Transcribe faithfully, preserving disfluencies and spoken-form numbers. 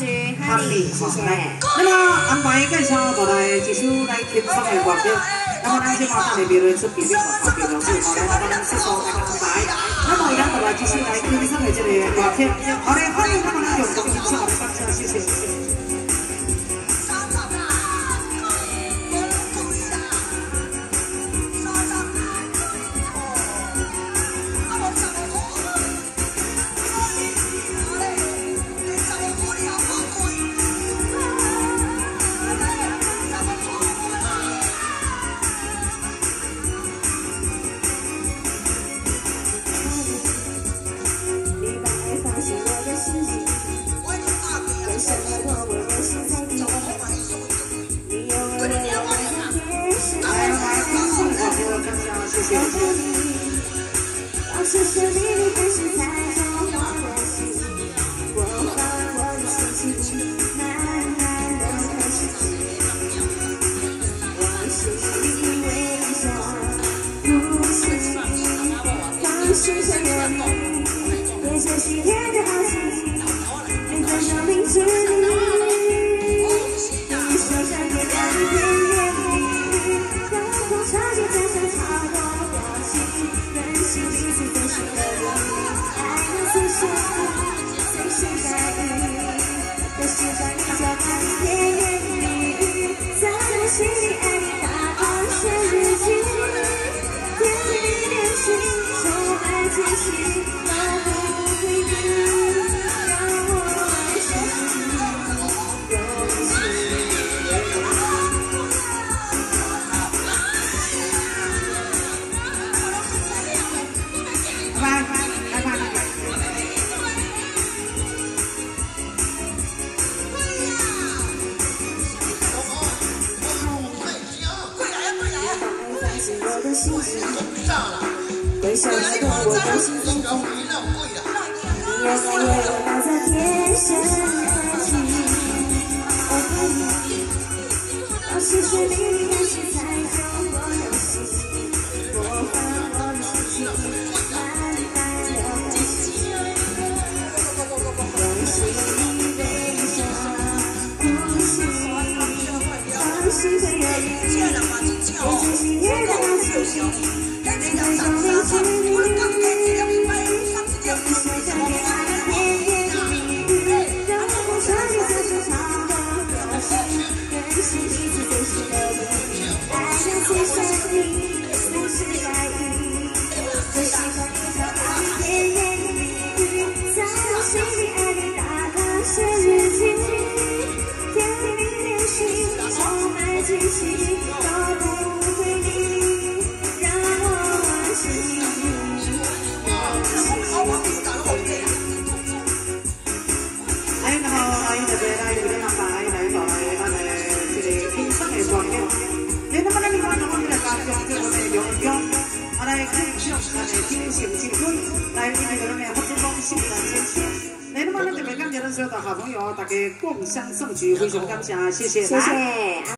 曲，哈利，谢谢。 那么安排介绍就来一首来轻松的乐曲，那么咱即马等下评论出评论和发表了之后，来那么咱速速来安排。那么咱就来一首来轻松的这个乐曲，好嘞，欢迎那么咱就共欣赏，感谢，谢谢。 谢谢你的真心猜中我的心，我把我的心情慢慢的开始，我心里微笑，呼吸，放心承认你，也这许愿的好奇，别再证明自己，你手上点亮一片眼里，让我超级真诚超过表情，任性彼此。 随时在意，可是在你脚看甜言蜜语，在我心里爱你打包成日记，甜蜜恋情充满惊喜，都不回避，让我相信有心。 拜拜。 我的心情，微笑触动我的心中痛。你也在为我打造天线爱情。我爱你，我谢谢你开始猜中我的心，播放我的心情，慢慢的开始。用心里微笑，呼吸，放心会有雨。 我最喜悦的好奇心，在中流之旅，让你手上点爱的甜言蜜语，让我彻底走出超过个性，任性彼此最适合你，爱的最深意，随时在意，最喜欢你脚踏的甜言蜜语，在我心里爱你打卡写日记，甜蜜恋情充满惊喜，都不。 哎，然後來特別來這邊安排來到來咱的這個輕鬆的樂曲。你那麼咱另外我們來加上這個的陽光，啊來繼續咱的精神青春，來一個咱的福州東西南先生。你那麼咱特別感謝咱所有的好朋友，大家共襄盛舉，非常感謝，謝謝。謝謝。